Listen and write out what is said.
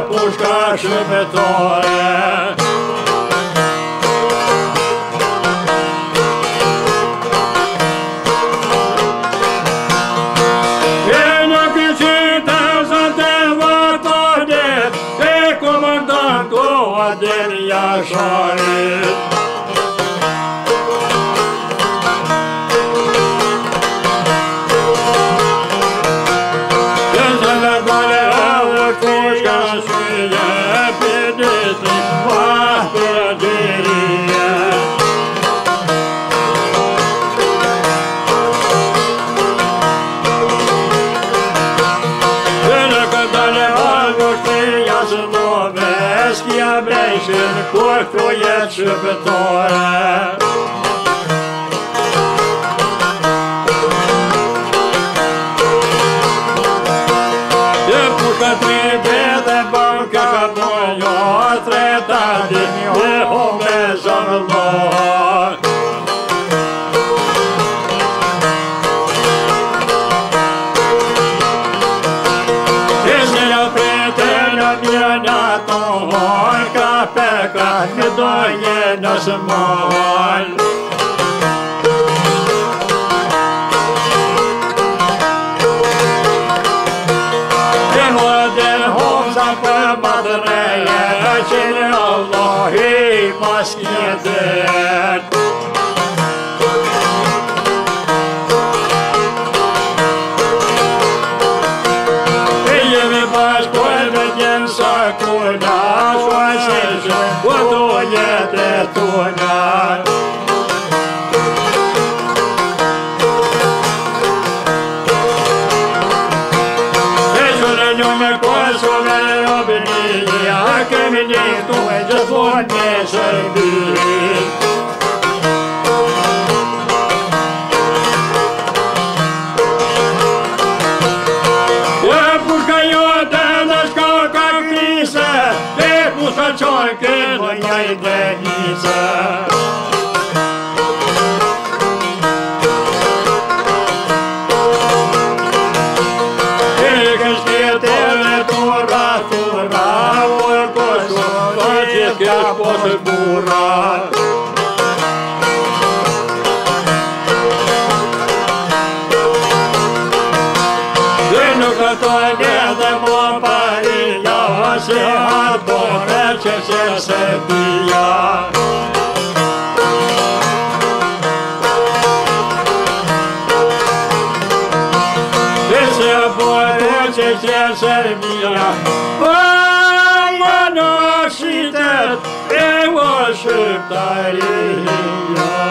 pușca și betoare. Din Iașari. Când se mergoale au pușca și e pedete patrăgerie. Până când ale albuștii ia să lovesc, ia breșin cu croiet și betoare. E pușcă trebuie de bancă și apoi o tretate de omezăm lor. Ne doie nas mal. De hode homza pe madreie, cine Allahi maskeder. Ejemi baş koymagen sakuna, şuaseje vodoye de tuna. Ejure nume kosove obniya, kemini tuwe jazvone şerbi. Ciorche non hai denisa. E che stiete le tura, vuoi cosa, oggi che a posso burra. Deno che toglie de mo paria, se adore ce se pia. Se adore ce se pia. Vai, no, și te, eu așteptăria.